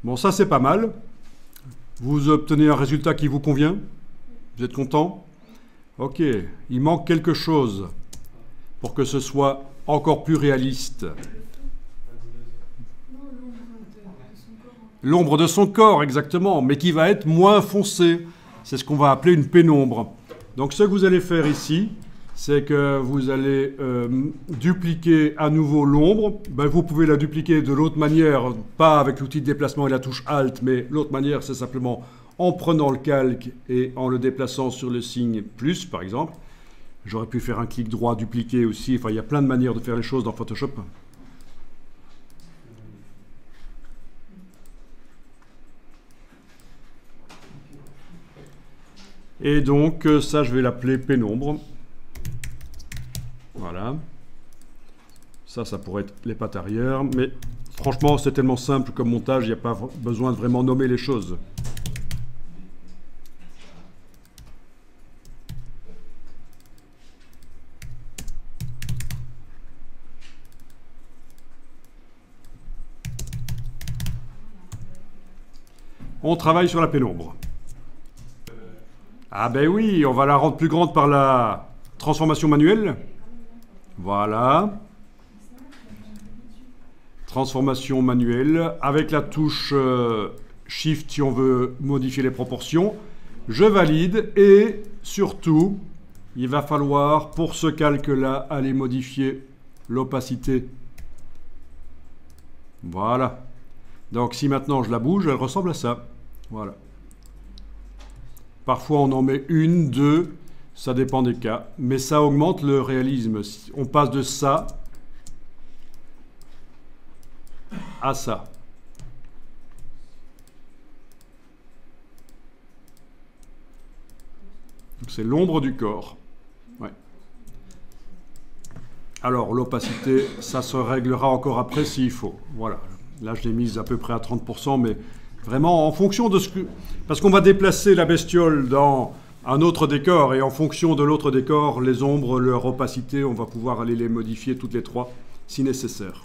Bon, ça c'est pas mal. Vous obtenez un résultat qui vous convient? Vous êtes content? Ok, il manque quelque chose pour que ce soit encore plus réaliste. L'ombre de son corps, exactement, mais qui va être moins foncée. C'est ce qu'on va appeler une pénombre. Donc ce que vous allez faire ici, c'est que vous allez dupliquer à nouveau l'ombre. Ben, vous pouvez la dupliquer de l'autre manière, pas avec l'outil de déplacement et la touche Alt, mais l'autre manière, c'est simplement en prenant le calque et en le déplaçant sur le signe plus, par exemple. J'aurais pu faire un clic droit, dupliquer aussi. Enfin, il y a plein de manières de faire les choses dans Photoshop. Et donc, ça, je vais l'appeler pénombre. Voilà. Ça pourrait être les pattes arrière. Mais franchement, c'est tellement simple comme montage, il n'y a pas besoin de vraiment nommer les choses. On travaille sur la pénombre. Ah ben oui, on va la rendre plus grande par la transformation manuelle. Voilà. Transformation manuelle. Avec la touche Shift si on veut modifier les proportions. Je valide et surtout, il va falloir pour ce calque-là aller modifier l'opacité. Voilà. Donc si maintenant je la bouge, elle ressemble à ça. Voilà. Parfois on en met une, deux, ça dépend des cas. Mais ça augmente le réalisme. On passe de ça à ça. C'est l'ombre du corps. Ouais. Alors l'opacité, ça se réglera encore après s'il faut. Voilà. Là je l'ai mise à peu près à 30%, mais vraiment en fonction de ce que... Parce qu'on va déplacer la bestiole dans un autre décor, et en fonction de l'autre décor, les ombres, leur opacité, on va pouvoir aller les modifier toutes les trois, si nécessaire.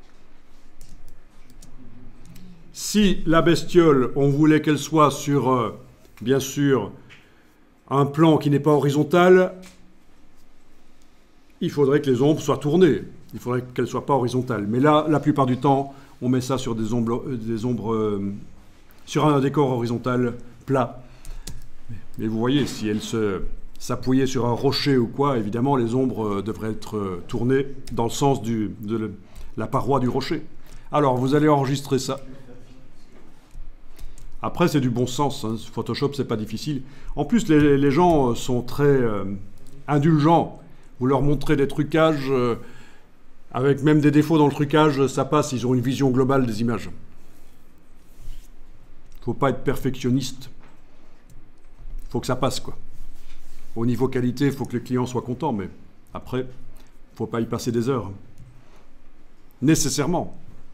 Si la bestiole, on voulait qu'elle soit sur, bien sûr, un plan qui n'est pas horizontal, il faudrait que les ombres soient tournées. Il faudrait qu'elles ne soient pas horizontales. Mais là, la plupart du temps, on met ça sur des ombres sur un décor horizontal plat. Mais vous voyez, si elle s'appuyait sur un rocher ou quoi, évidemment, les ombres devraient être tournées dans le sens de la paroi du rocher. Alors, vous allez enregistrer ça. Après, c'est du bon sens. Hein. Photoshop, c'est pas difficile. En plus, les gens sont très indulgents. Vous leur montrez des trucages, avec même des défauts dans le trucage, ça passe. Ils ont une vision globale des images. Faut pas être perfectionniste. Faut que ça passe, quoi. Au niveau qualité, il faut que le client soit content, mais après, faut pas y passer des heures. Nécessairement.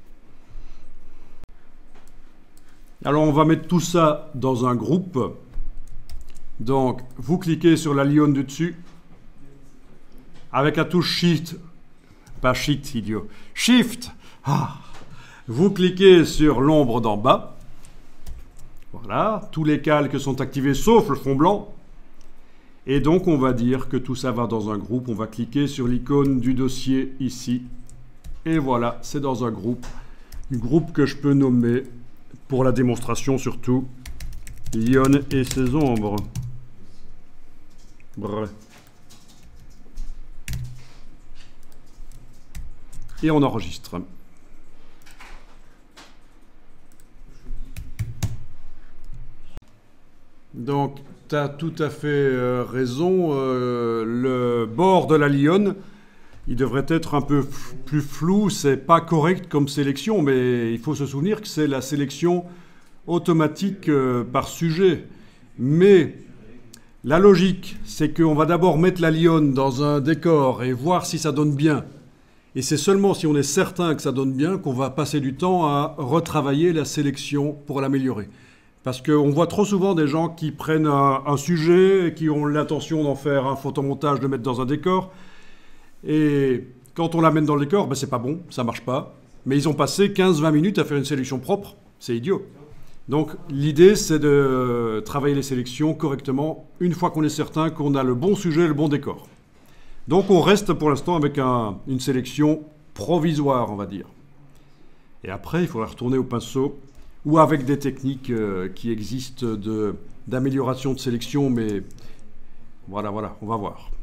Alors, on va mettre tout ça dans un groupe. Donc, vous cliquez sur la lionne du dessus. Avec la touche Shift, pas Shift, idiot. Shift. Vous cliquez sur l'ombre d'en bas. Voilà, tous les calques sont activés sauf le fond blanc. Et donc on va dire que tout ça va dans un groupe. On va cliquer sur l'icône du dossier ici. Et voilà, c'est dans un groupe. Un groupe que je peux nommer, pour la démonstration surtout, Lionne et ses ombres. Bref. Et on enregistre. Donc, tu as tout à fait raison. Le bord de la lionne, il devrait être un peu plus flou. C'est pas correct comme sélection, mais il faut se souvenir que c'est la sélection automatique par sujet. Mais la logique, c'est qu'on va d'abord mettre la lionne dans un décor et voir si ça donne bien. Et c'est seulement si on est certain que ça donne bien qu'on va passer du temps à retravailler la sélection pour l'améliorer. Parce qu'on voit trop souvent des gens qui prennent un sujet et qui ont l'intention d'en faire un photomontage, de mettre dans un décor. Et quand on l'amène dans le décor, ben c'est pas bon, ça marche pas. Mais ils ont passé 15-20 minutes à faire une sélection propre. C'est idiot. Donc l'idée, c'est de travailler les sélections correctement une fois qu'on est certain qu'on a le bon sujet et le bon décor. Donc on reste pour l'instant avec une sélection provisoire, on va dire. Et après, il faudra retourner au pinceau ou avec des techniques qui existent d'amélioration de sélection, mais voilà, on va voir.